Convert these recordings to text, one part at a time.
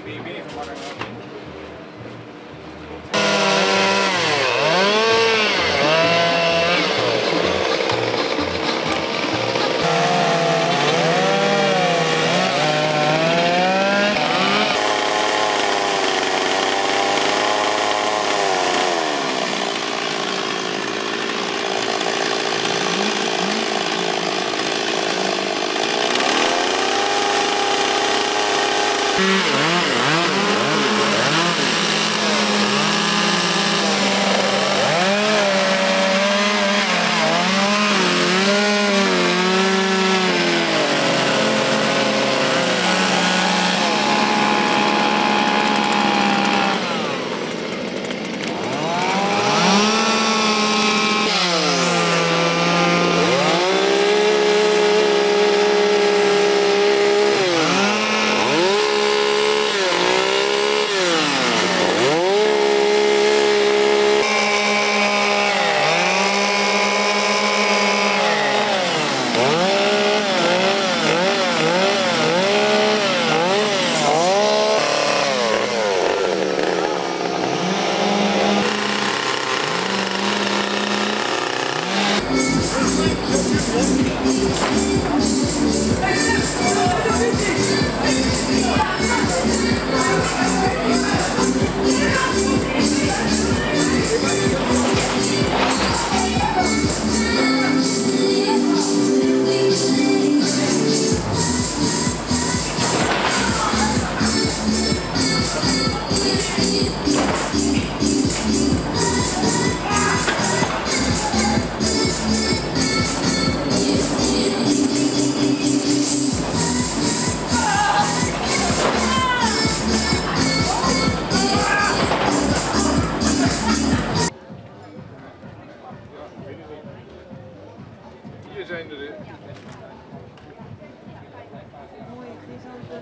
Hier zijn er. Mooie grisante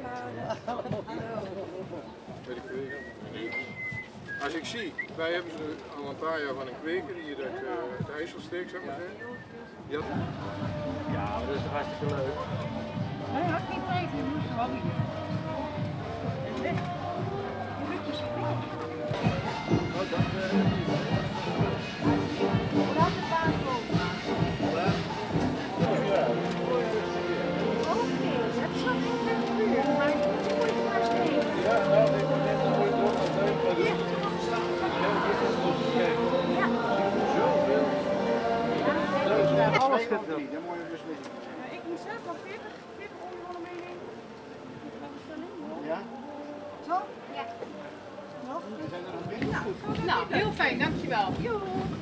Als ik zie, wij hebben ze al een paar jaar van een kweker hier uit de IJsselsteek, zeg maar zeggen. Ja, Ja, dat is hartstikke leuk. Nee, had geen tijd, je moest gewoon niet. Alles gaat wel. Dat moet je beslissing. Ik moet zelf nog 40 oliebollen meenemen. Ja? Zo? Ja. We zijn er nog binnen. Nou, heel fijn, dankjewel. Joe.